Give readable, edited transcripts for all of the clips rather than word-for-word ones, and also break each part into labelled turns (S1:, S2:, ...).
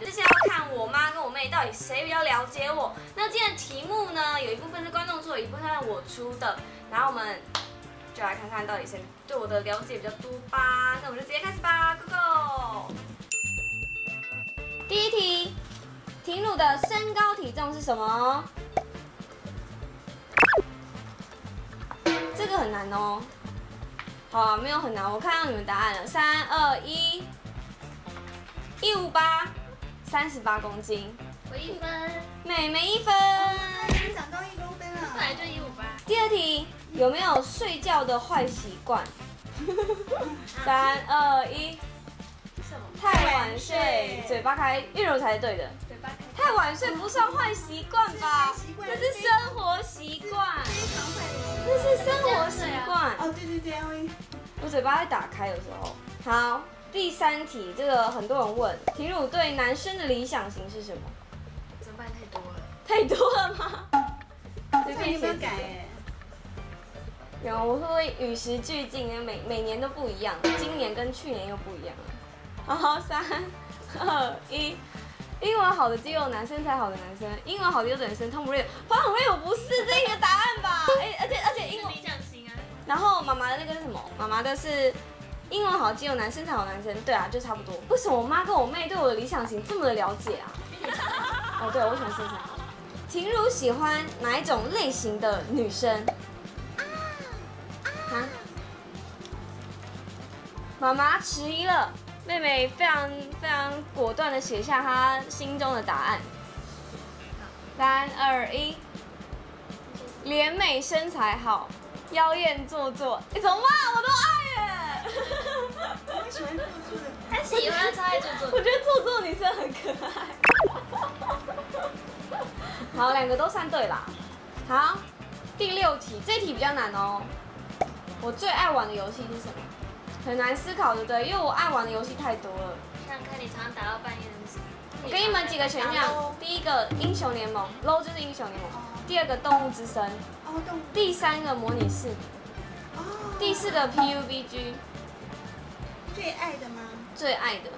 S1: 就是要看我妈跟我妹到底谁比较了解我。那今天的题目呢，有一部分是观众出的，一部分是我出的，然后我们就来看看到底谁对我的了解比较多吧。那我们就直接开始吧 ，Go Go！ 第一题，婷汝的身高体重是什么？这个很难哦。好啊，没有很难，我看到你们答案了。3、2、1， 158，38公斤。
S2: 我1分，
S1: 妹妹1分。
S3: 已经长到1公分了。
S2: 本来就158。
S1: 第二题，有没有睡觉的坏习惯？3、2、1，
S2: 什么？
S1: 太晚睡，嘴巴开，玉茹才是对的。
S2: 嘴巴开。
S1: 太晚睡不算坏习惯吧？这是生活习惯，
S3: 非常坏的习
S1: 这是生活习惯。
S3: 惯。哦，对对对，
S1: 我嘴巴会打开，有时候。好，第三题，这个很多人问，婷汝对男生的理想型是什么？
S2: 怎么办？太多了。
S1: 太多了吗？随
S3: 这有没有
S1: 便写几个。
S3: 改哎？
S1: 有，我会与时俱进，每年都不一样，今年跟去年又不一样了。好，3、2、1，英文好的肌肉男，身材好的男生，英文好的优等生，汤姆瑞，汤姆瑞我不是这个答案吧？而且英文，
S2: 理想型啊。
S1: 然后妈妈的那个是什么？妈妈的是英文好肌肉男，身材好男生，对啊，就差不多。为什么我妈跟我妹对我的理想型这么的了解啊？哦，对，我喜欢身材好。婷汝喜欢哪一种类型的女生？啊？妈妈迟疑了，妹妹非常果断的写下她心中的答案。3、2、1，脸美身材好，妖艳做作。怎么办？我都爱耶！
S3: 我喜欢做作的。
S2: 他喜欢超爱做作
S1: 我觉得做作女生很可爱。好，2个都算对啦。好，第6题，这题比较难哦。我最爱玩的游戏是什么？很难思考，对不对？因为我爱玩的游戏太多了。
S2: 想想看，你常常打到半夜的是什么？
S1: 我给你们几个选项：第一个英雄联盟 ，LOL 就是英雄联盟；第二个动物之森；
S3: 哦，动物。
S1: 第3个模拟市民；
S3: 哦。
S1: 第4个 PUBG。
S3: 最爱的吗？
S1: 最爱的。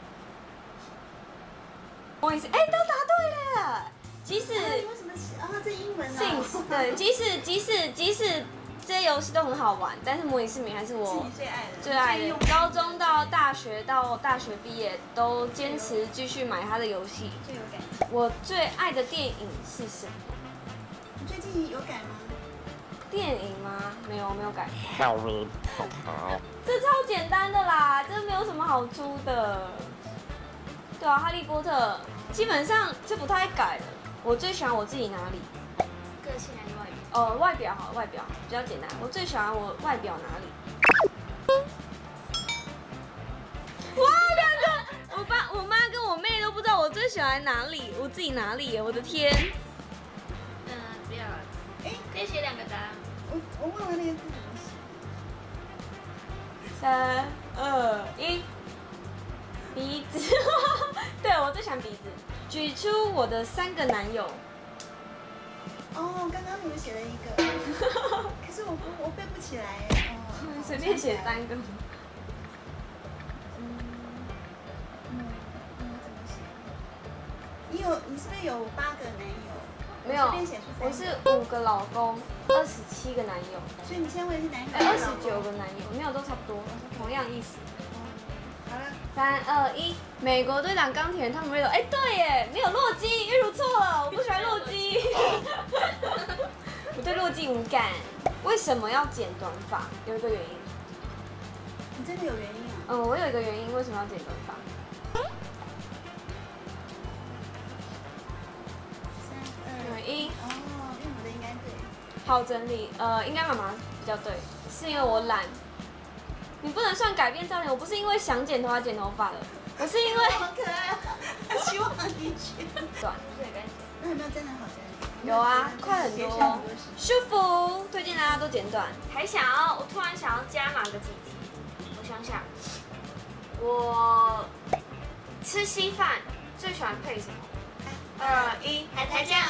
S1: 模拟市，哎，都答对了。即使
S3: 为什么？啊，这英文啊。
S1: Sims 对，即使这些游戏都很好玩，但是模拟市民还是我
S3: 是你最爱的。
S1: 最爱的。高中到大学毕业，都坚持继续买他的游戏。
S3: 最有感情。
S1: 我最爱的电影是什么？
S3: 你最近有改吗？
S1: 电影吗？没有改。
S4: Harry Potter。
S1: 这超简单的啦，这没有什么好出的。对啊，哈利波特基本上这不太改了。我最喜欢我自己哪里？
S2: 个性还是外表？
S1: 外表好，外表比较简单。我最喜欢我外表哪里？哇，2个！我妈跟我妹都不知道我最喜欢哪里，我自己哪里耶？我的天！
S2: 不要了。
S3: 哎，
S2: 可以写2个答案。
S3: 我忘了那个字怎么写。
S1: 3、2、1，鼻子。对，我最喜欢鼻子。举出我的3个男友。
S3: 哦，刚刚我写了一个，可是我背不起来。哦，
S1: 随便写3个。
S3: 怎么写？你是不是有8个男友？
S1: 没有，
S3: 随便写出3个。
S1: 我是5个老公，27个男友。
S3: 所以你现在问的是男友
S1: 29个男友，没有都差不多，同样意思。
S3: 好了。
S1: 3、2、1，美国队长钢铁人汤姆瑞德。哎，对耶，没有洛基，玉茹错了，我不喜欢洛基。我对洛基无感。为什么要剪短发？有一个原因。
S3: 你真的有原因啊？
S1: 我有一个原因，为什么要剪短发
S3: 3、2、
S1: 1，
S3: 哦，因为我的应该对。
S1: 好整理。应该妈妈比较对，是因为我懒。你不能算改变造型，我不是因为想剪头发剪头发的，我是因为
S3: 好可爱啊！希望你去。
S1: 短。
S2: 最干净。
S3: 那有没有真的好整理？
S1: 有啊，快很多，舒服，推荐大家都剪短。我突然想要加码个几题，我想想，我吃稀饭最喜欢配什么？2、1，
S3: 海苔酱。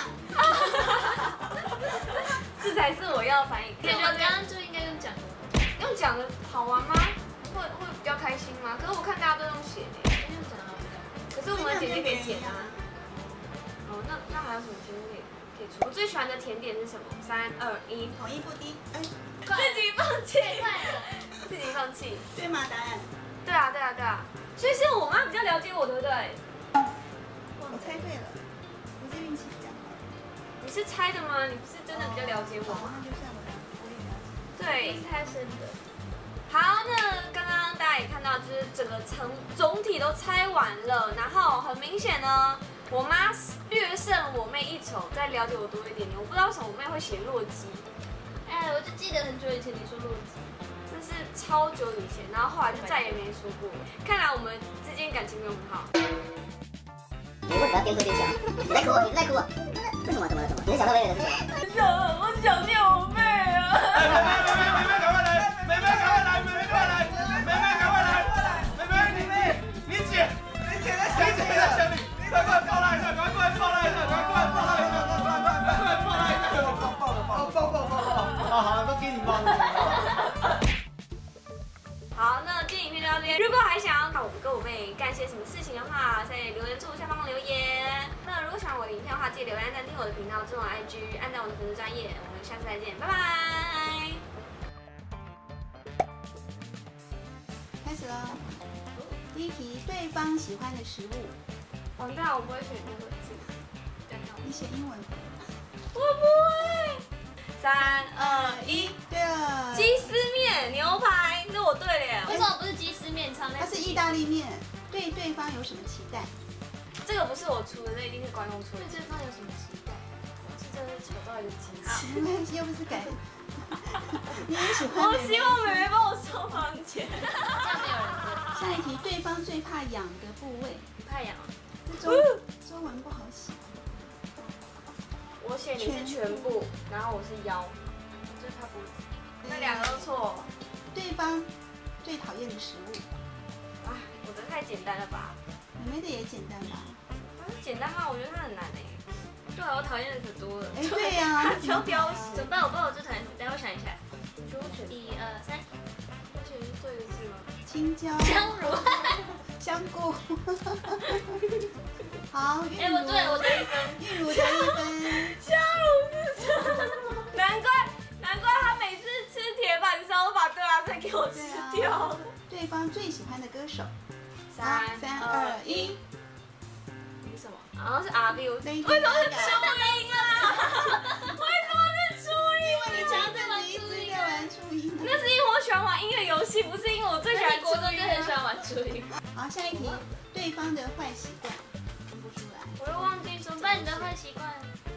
S1: 这才是我要的反应。
S2: 我刚刚就应该用讲的。
S1: 用讲的好玩吗？会比较开心吗？可是我看大家都用写的。
S2: 用讲的好笑。
S1: 可是我们姐姐可以剪啊。哦，那还有什么题目可以出？我最喜欢的甜点是什么？3、2、1，
S3: 统一布丁。哎，
S1: 自己放弃，
S2: 快了，
S1: 自己放弃。
S3: 对吗？答案？
S1: 对啊。所以是我妈比较了解我，对不对？
S3: 我猜对了，我这运气比较好。
S1: 你是猜的吗？你不是真的比较了解我吗？
S3: 那就算我了，我也了解。
S1: 对，
S2: 太深的。
S1: 好，那刚刚大家也看到，就是整个总体都猜完了，然后很明显呢，我妈略胜我妹一筹，再了解我多一点点。我不知道为什么我妹会写洛基，
S2: 哎，我就记得很久以前你说洛基，
S1: 那是超久以前，然后后来就再也没说过。看来我们之间感情没有很好。
S5: 你为什么要边喝边想？你在哭？你是在哭？为什么？怎么了？你是想到妹妹的事情吗？
S1: 我想念我妹啊！
S6: 妹妹赶快来！妹妹赶快来！妹妹快来！妹妹赶快来！妹妹，你姐在想你，快过来抱她一下！赶快过来抱她一下！赶快过来抱她一下！快抱她一下！抱！好，都给你抱。
S1: 好，那今天影片就到这边。如果还想要看我跟我妹干些什么事情的话，在留言处下方留言。那如果喜欢我的影片的话，记得留言、按订我的频道、追我的 IG， 按赞我的粉丝专页。我们下次再见，拜拜。
S3: 开始了。第一题，对方喜欢的食物。
S1: 完蛋，我不会选那个字。
S3: 你写英文。
S1: 我不会。3、2、1，
S3: 对了。
S1: 鸡丝面、牛排，那我对了耶。
S2: 为什么不是鸡丝面汤？
S3: 它是意大利面。对对方有什么期待？
S1: 这个不是我出的，这一定是观众出的。
S2: 对对方有什么期待？
S1: 这真的是丑到一个极致。
S3: 没关系，又不是改。你也喜欢。
S1: 我希望妹妹帮我收房钱。
S2: 这样没有人问。
S3: 下一题，对方最怕痒的部位。
S2: 太阳。
S3: 这中文不好写。
S1: 我写你是全部，然后我是腰，就是他脖子，那两个都错。
S3: 对方最讨厌的食物。
S1: 哎，我的太简单了吧？
S3: 你妹的也简单吧？
S1: 它是简单吗？我觉得它很难哎。对啊，我讨厌的可多了。
S3: 哎，对呀，
S1: 超标识。
S2: 怎么办？我不知道我最讨厌什么，等我想一下。
S1: 你觉得我选
S2: 1、2、3，
S1: 我选是对的字吗？
S3: 青椒、
S2: 香茹。
S3: 香菇。好，
S2: 哎，我对我得1分，
S3: 玉茹得1分。
S1: 香茹是什么？难怪他每次吃铁板烧都把对啊再给我吃掉。
S3: 对方最喜欢的歌手。
S1: 3、2、1，
S2: 你什么？
S1: 好像是 RBU。为什么是初音啊？为什么是初音？
S3: 因为你前阵子一直在玩初音。
S1: 那是因为我喜欢玩音乐游戏，不是因为我最喜欢
S2: 国中就很喜欢玩初音。
S3: 好，下一题，对方的坏习惯分不出来。
S1: 我又忘记
S2: 怎么办？你的坏习惯？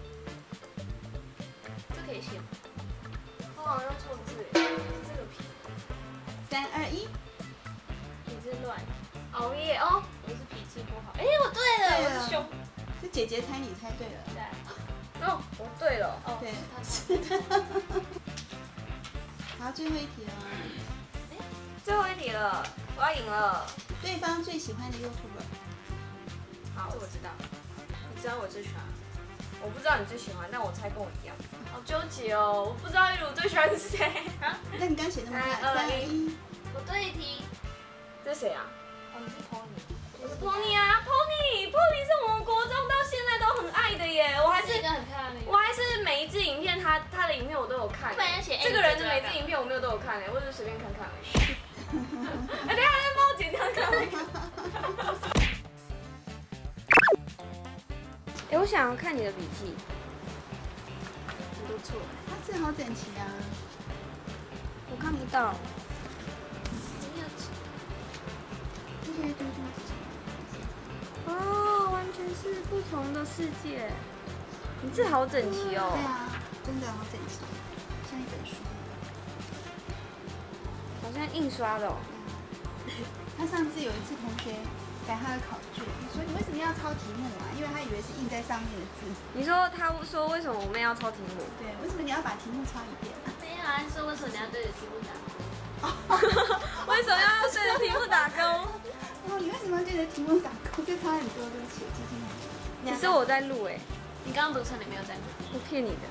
S2: 这可以写吗？
S1: 我好像错字，这个皮。
S3: 3、2、1，
S2: 你是乱。
S1: 熬夜哦，
S2: 我是脾气不好。哎，我对了，我是凶。
S3: 是姐姐猜，你猜对了。
S2: 对。
S1: 哦，我对了。
S2: 哦，
S3: 对
S2: 他是。
S3: 好，最后一题了。
S1: 最后一题了，我要赢了。
S3: 对方最喜欢的 YouTuber。
S1: 好，这我知道。你知道我最喜欢？我不知道你最喜欢，但我猜跟我一样。好纠结哦，我不知道玉茹最喜欢是谁。
S3: 那你刚写那么快
S1: 3、2、1，
S2: 我对一题。
S1: 这是谁啊？
S2: 哦，你是 Pony。
S1: 我是 Pony 啊 ，Pony 是我们国中到现在都很爱的耶。我还是
S2: 一个很漂亮的。
S1: 我还是每一支影片，他的影片我都有看。
S2: 本来写
S1: 这个人的每支影片我没有都有看哎，我只是随便看看而已。哎，等一下再帮我剪掉看那个。哎，我想要看你的笔记。你都错了。
S3: 他字好整齐啊。
S1: 我看不到。
S3: 对。
S1: 哦，完全是不同的世界。你字好整齐哦。
S3: 对啊，真的好整齐，像一本书。
S1: 好像印刷的哦。
S3: 他上次有一次同学改他的考卷，说你为什么要抄题目啊？因为他以为是印在上面的字。
S1: 你说他说为什么我们要抄题目？
S3: 对，为什么你要把题目抄一遍？
S2: 没有啊，是为什么你要对着题目打？
S1: 为什么要对着题目打勾？
S3: 哦，你为什么要对着题目打勾？就差很多，对不起，记性很。
S1: 其实我在录哎，
S2: 你刚刚不是说你没有在录？
S1: 我骗你的。